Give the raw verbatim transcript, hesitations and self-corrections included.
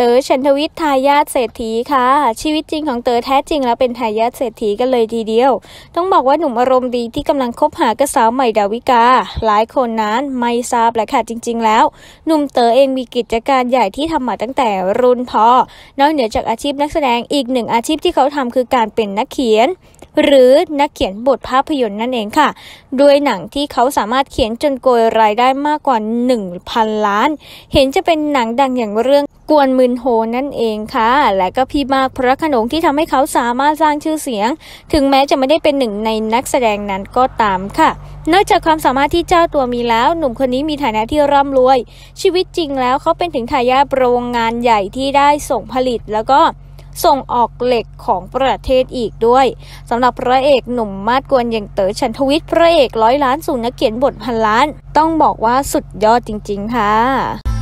๋อ ฉันทวิทย์ทายาทเศรษฐีค่ะชีวิตจริงของเต๋อแท้จริงแล้วเป็นทายาทเศรษฐีกันเลยทีเดียวต้องบอกว่าหนุ่มอารมณ์ดีที่กำลังคบหากับสาวใหม่ดาวิกาหลายคนนั้นไม่ทราบแหละค่ะจริงๆแล้วหนุ่มเต๋อเองมีกิจการใหญ่ที่ทำมาตั้งแต่รุ่นพ่อนอกเหนือจากอาชีพนักแสดงอีกหนึ่งอาชีพที่เขาทำคือการเป็นนักเขียนหรือนักเขียนบทภาพยนตร์นั่นเองค่ะด้วยหนังที่เขาสามารถเขียนจนโกยรายได้มากกว่า หนึ่งพัน ล้านเห็นจะเป็นหนังดังอย่างเรื่องกวนมึนโฮนั่นเองค่ะและก็พี่มากพระโขนงที่ทำให้เขาสามารถสร้างชื่อเสียงถึงแม้จะไม่ได้เป็นหนึ่งในนักแสดงนั้นก็ตามค่ะนอกจากความสามารถที่เจ้าตัวมีแล้วหนุ่มคนนี้มีฐานะที่ร่ำรวยชีวิตจริงแล้วเขาเป็นถึงทายาทโรงงานใหญ่ที่ได้ส่งผลิตแล้วก็ส่งออกเหล็กของประเทศอีกด้วยสำหรับพระเอกหนุ่มมาดกวนอย่างเต๋อ ฉันทวิทย์พระเอกร้อยล้านสู่นักเขียนบทพันล้านต้องบอกว่าสุดยอดจริงๆค่ะ